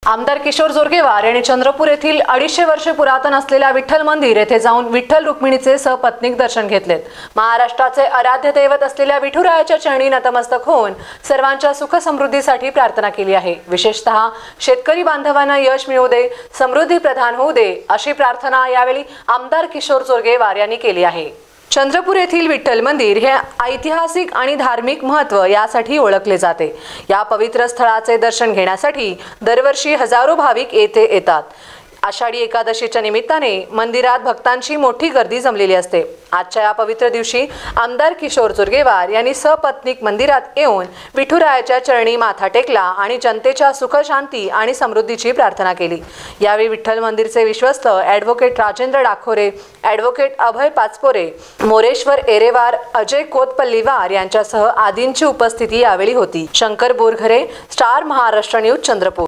आमदार किशोर जोरगेवार यांनी चंद्रपूर येथील 250 वर्षे पुरातन असलेल्या विठ्ठल मंदिर येथे जाऊन विठ्ठल रुक्मिणीचे सपत्नीक दर्शन घेतलेत। महाराष्ट्राचे आराध्य दैवत असलेल्या विठुरायाच्या चरणी नतमस्तक होऊन सर्वांच्या सुख समृद्धीसाठी प्रार्थना केली आहे। विशेषतः शेतकरी बांधवांना यश मिळू दे, समृद्धी प्रदान होऊ दे अशी प्रार्थना यावेळी आमदार किशोर जोरगेवार यांनी केली आहे। चंद्रपूर येथील विठ्ठल मंदिर हे ऐतिहासिक आणि धार्मिक महत्त्व यासाठी ओळखले जाते। या पवित्र स्थळाचे दर्शन घेण्यासाठी दरवर्षी हजारो भाविक येथे येतात। आषाढी एकादशीच्या निमित्ताने मंदिरात भक्तांची मोठी गर्दी जमलेली असते। आजच्या या पवित्र दिवशी आमदार किशोर जोरगेवार यांनी सपत्नीक मंदिरात येऊन विठुरायाच्या चरणी माथा टेकला आणि जनतेच्या सुख शांती आणि समृद्धीची प्रार्थना केली। यावेळी विठ्ठल मंदिरचे विश्वस्त ॲडव्होकेट राजेंद्र डाखोरे, ॲडव्होकेट अभय पाचपोरे, मोरेश्वर एरेवार, अजय कोतपल्लीवार यांच्यासह आदींची उपस्थिती यावेळी होती। Shankar Borghare, star Maharashtra news, Chandrapur.